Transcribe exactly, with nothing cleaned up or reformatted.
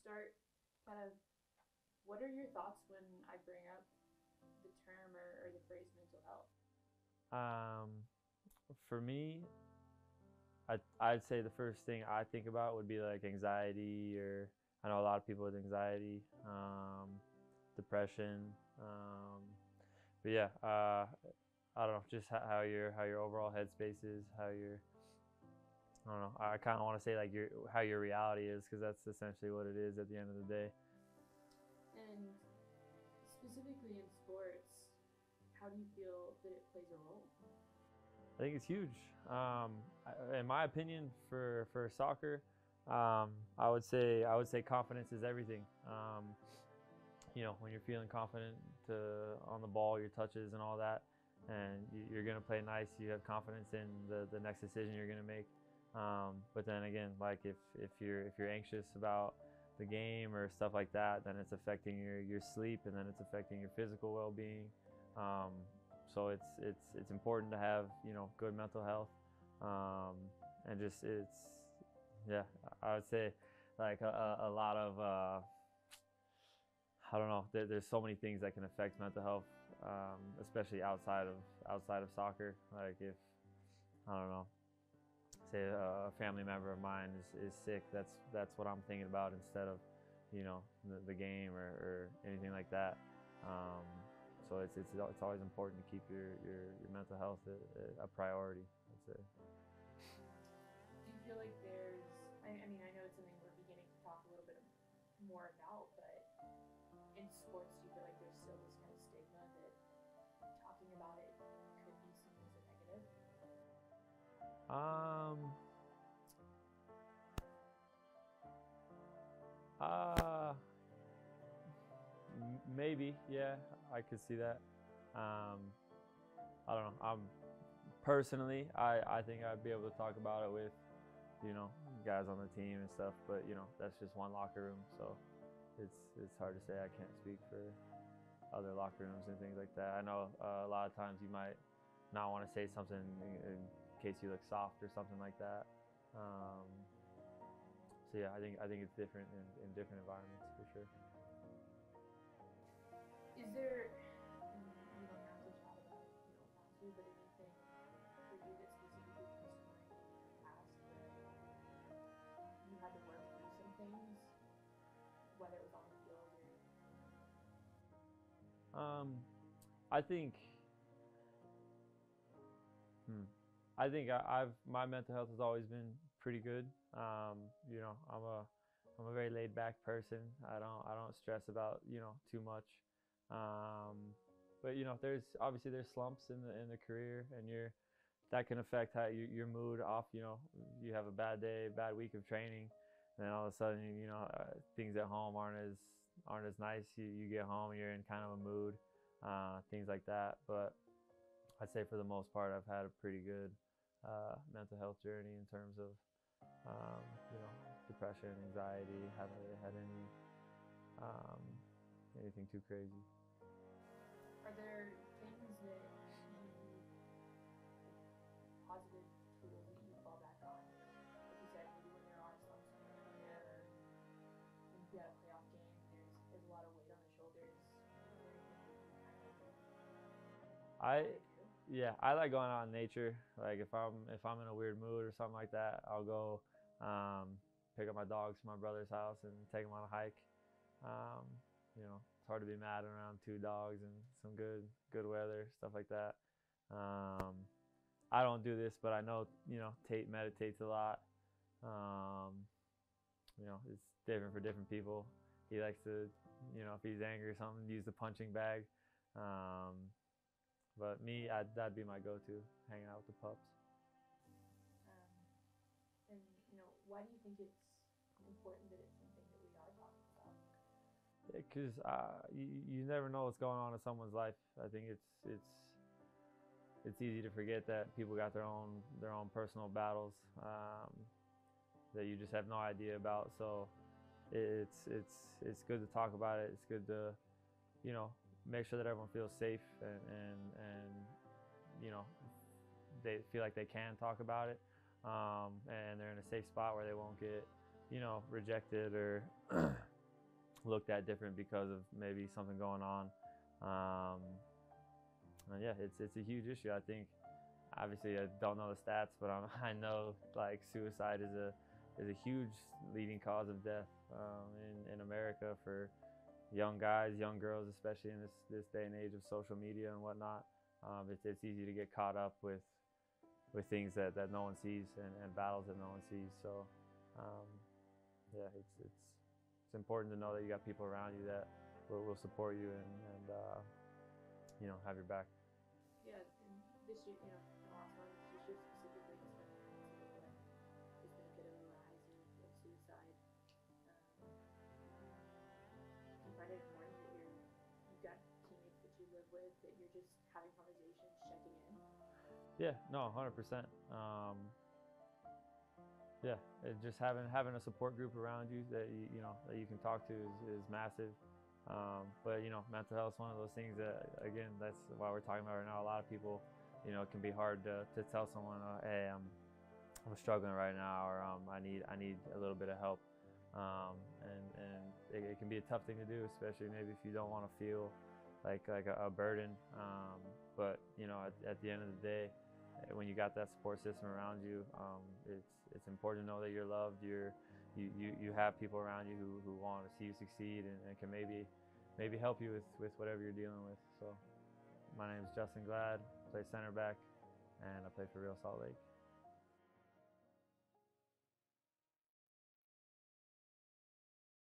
start, kind of, what are your thoughts when I bring up the term or, or the phrase mental health? Um, for me, I, I'd say the first thing I think about would be like anxiety, or I know a lot of people with anxiety, um, depression. Um, but yeah, uh, I don't know, just how, how your how your overall headspace is, how your I don't know. I kind of want to say like your how your reality is, because that's essentially what it is at the end of the day. And specifically in sports, how do you feel that it plays a role? I think it's huge. Um, in my opinion, for for soccer, um, I would say I would say confidence is everything. Um, you know, when you're feeling confident to, on the ball, your touches and all that, and you're going to play nice, you have confidence in the, the next decision you're going to make. Um, but then again, like if, if you're if you're anxious about the game or stuff like that, then it's affecting your, your sleep, and then it's affecting your physical well-being. Um, so it's it's it's important to have, you know, good mental health, um, and just it's yeah, I would say like a, a lot of uh, I don't know. There, there's so many things that can affect mental health, um, especially outside of outside of soccer. Like if I don't know, say a family member of mine is, is sick, that's that's what I'm thinking about instead of, you know, the, the game or, or anything like that. Um, so it's, it's it's always important to keep your your, your mental health a, a priority, I'd say. Do you feel like there's, I, I mean, I know it's something we're beginning to talk a little bit more about, but in sports, do you feel like there's still this kind of stigma that talking about it could be seen as a negative? Um, uh, maybe, yeah, I could see that. Um, I don't know. I'm personally, I, I think I'd be able to talk about it with, you know, guys on the team and stuff. But you know, that's just one locker room, so it's it's hard to say. I can't speak for other locker rooms and things like that. I know uh, a lot of times you might not want to say something in, in case you look soft or something like that. Um, so yeah, I think I think it's different in, in different environments for sure. Is there, and you don't have to chat about it if you don't want to, but anything for you that specifically comes to mind in the past where you had to work through some things, whether it was on the field or? Um, I think, hmm, I think I, I've my mental health has always been pretty good. Um, you know, I'm a I'm a very laid back person. I don't I don't stress about, you know, too much. Um, but you know, there's obviously there's slumps in the in the career, and you're that can affect how you, your mood off. You know, you have a bad day, bad week of training, and then all of a sudden, you know, uh, things at home aren't as aren't as nice. You, you get home, you're in kind of a mood, uh, things like that. But I'd say for the most part, I've had a pretty good uh, mental health journey in terms of, um, you know, depression, anxiety. Haven't really had any um, anything too crazy. Are there things that you, positive tools that you fall back on? Like you said, maybe when there are slumps in your career, or when you got a playoff game, there's there's a lot of weight on the shoulders. Is there anything that you kind of try I to do? Yeah, I like going out in nature. Like if I'm if I'm in a weird mood or something like that, I'll go um, pick up my dogs from my brother's house and take them on a hike. Um, you know, it's hard to be mad around two dogs and some good good weather, stuff like that. Um, I don't do this, but I know, you know, Tate meditates a lot. Um, you know, it's different for different people. He likes to, you know, if he's angry or something, use the punching bag. Um, but me, I'd, that'd be my go-to, hanging out with the pups. Um, and you know, why do you think it's important that it's something that we are talking about? Because yeah, uh, you, you never know what's going on in someone's life. I think it's it's it's easy to forget that people got their own their own personal battles, um, that you just have no idea about. So it's it's it's good to talk about it. It's good to, you know, make sure that everyone feels safe, and and, and you know, they feel like they can talk about it, um, and they're in a safe spot where they won't get, you know, rejected or looked at different because of maybe something going on. Um, and yeah, it's it's a huge issue. I think obviously I don't know the stats, but I'm, I know like suicide is a is a huge leading cause of death um, in in America for young guys, young girls, especially in this this day and age of social media and whatnot. Um, it's it's easy to get caught up with with things that, that no one sees and, and battles that no one sees. So um, yeah, it's it's it's important to know that you got people around you that will, will support you and, and uh, you know, have your back. Yeah, and this year, you know, the last one, this year specifically, has been seems like there's been a bit of a rise of, of suicide. Um, do you find it important that you're you've got teammates that you live with, that you're just having conversations, checking in? Yeah, no, one hundred percent. Um, yeah, it just having having a support group around you that you you know that you can talk to is, is massive. Um, but you know, mental health is one of those things that, again, that's why we're talking about right now. A lot of people, you know, it can be hard to, to tell someone, uh, hey, I'm I'm struggling right now, or um, I need I need a little bit of help. Um, and and it, it can be a tough thing to do, especially maybe if you don't want to feel like like a, a burden. Um, but you know, at, at the end of the day, when you got that support system around you, um, it's it's important to know that you're loved. You're you, you, you have people around you who, who want to see you succeed and, and can maybe maybe help you with, with whatever you're dealing with. So my name is Justen Glad, play center back, and I play for Real Salt Lake.